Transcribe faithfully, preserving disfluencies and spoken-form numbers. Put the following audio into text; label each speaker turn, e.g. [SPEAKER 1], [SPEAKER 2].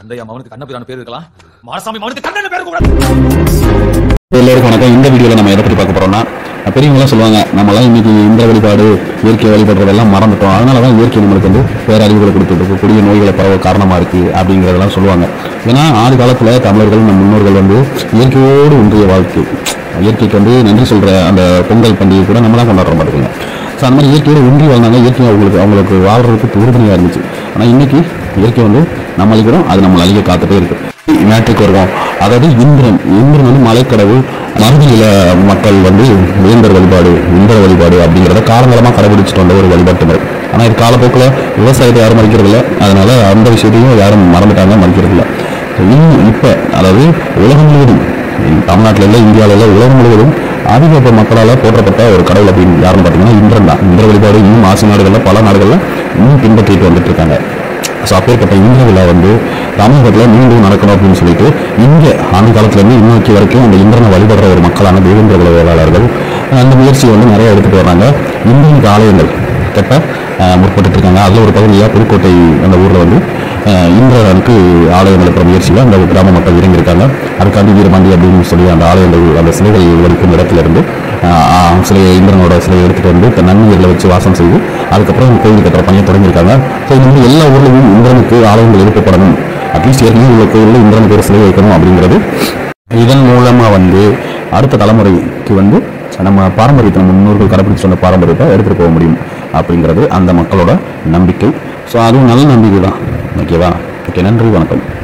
[SPEAKER 1] தந்தையா மவனுக்கு கண்ணபிரான பேர் இருக்கலாம், மாரசாமி மவனுக்கு கண்ணன் பேர் கூடாது.
[SPEAKER 2] எல்லாருக்கும் வணக்கம். இந்த வீடியோவில் நம்ம எதை பற்றி பார்க்க போறோம்னா, பெரியவங்களாம் சொல்லுவாங்க நம்மளாம் இன்னைக்கு இந்திர வழிபாடு இயற்கை வழிபடுறதெல்லாம் மறந்துட்டோம், அதனால தான் இயற்கை நம்மளுக்கு வந்து பேரழிவுகளை கொடுத்துட்டு கூடிய நோய்களை பரவ காரணமாக இருக்குது அப்படிங்கிறதெல்லாம் சொல்லுவாங்க. ஏன்னா ஆதி காலத்தில் தமிழர்கள் நம் முன்னோர்கள் வந்து இயற்கையோடு ஒன்றிய வாழ்க்கை, இயற்கைக்கு வந்து நன்றி சொல்கிற அந்த பொங்கல் பண்டிகை கூட நம்ம தான் கொண்டாடுற பார்த்துக்கோங்க. ஸோ அந்த மாதிரி இயற்கையோடு ஒன்றி வாழ்ந்தாங்க, இயற்கை அவங்களுக்கு அவங்களுக்கு வாழ்றதுக்கு உறுதுணையாக இருந்துச்சு. ஆனால் இன்னைக்கு இயற்கை வந்து நம்ம அழிக்கிறோம், அது நம்ம அழிக்க காத்துட்டே இருக்கு. மேட்ரிக் வருவோம், அதாவது இந்திரன் இந்திரன் வந்து மலைக்கடவுள். மருதியில மக்கள் வந்து வேந்தர் வழிபாடு இந்திர வழிபாடு அப்படிங்கிறத காலங்காலமாக கடைபிடிச்சிட்டு வந்த ஒரு வழிபாட்டு முறை. ஆனால் இது காலப்போக்கில் விவசாயத்தை யாரும் மதிக்கிறது இல்லை, அதனால அந்த விஷயத்தையும் யாரும் மறந்துட்டாங்க, மதிக்கிறது இல்லை. இன்னும் இப்போ அதாவது உலகம் முழுவதும், தமிழ்நாட்டில் இல்லை இந்தியாவில் இல்லை, உலகம் முழுவதும் அதிக மக்களால் போற்றப்பட்ட ஒரு கடவுள் அப்படின்னு யாருன்னு பார்த்தீங்கன்னா இந்திரன் தான். இந்திர வழிபாடு இன்னும் ஆசிய நாடுகளில் பல நாடுகளில் இன்னும் பின்பற்றிட்டு வந்துட்டு இருக்காங்க. ஸோ அப்பேற்பட்ட இந்திர விழா வந்து தமிழகத்தில் மீண்டும் நடக்கணும் அப்படின்னு சொல்லிட்டு இங்கே ஆண்டு காலத்துலேருந்து இன்னைக்கு வரைக்கும் அந்த இந்திரனை வழிபடுற ஒரு மக்களான தேவேந்திர குல வேளாளர்கள் அந்த முயற்சியை வந்து நிறைய எடுத்துகிட்டு வராங்க. இந்திரனுக்கு ஆலயங்கள் கட்ட முற்பட்டு இருக்காங்க. அதில் ஒரு பகுதியாக புதுக்கோட்டை அந்த ஊரில் வந்து இந்திரனுக்கு ஆலயம் எழுப்புற முயற்சியில் அந்த கிராம மக்கள் இறங்கியிருக்காங்க. அதுக்காண்டி வீரபாண்டி அப்படின்னு சொல்லி அந்த ஆலயங்கள் அந்த சிலைகள் வலிக்கும் இடத்துல இருந்து சிலையை இந்திரனோட சிலையை எடுத்துகிட்டு வந்து இப்போ நன்மைகளில் வச்சு வாசம் செய்து அதுக்கப்புறம் கோயில் கட்டுற பணியை தொடங்கியிருக்காங்க. ஸோ இந்த மாதிரி எல்லா ஊர்லையும் இந்திரனுக்கு ஆலயங்கள் எழுப்பப்படணும், அட்லீஸ்ட் ஏற்கனவே உள்ள கோயிலில் இந்திரனுக்கு ஒரு சிலை வைக்கணும் அப்படிங்கிறது. இதன் மூலமாக வந்து அடுத்த தலைமுறைக்கு வந்து நம்ம பாரம்பரியத்தை, நம்ம முன்னோர்கள் கடைபிடிச்சு வந்த பாரம்பரியத்தை எடுத்துகிட்டு போக முடியும் அப்படிங்கிறது அந்த மக்களோட நம்பிக்கை. ஸோ அதுவும் நல்ல நம்பிக்கை தான். ஓகேவா? ஓகே, நன்றி, வணக்கம்.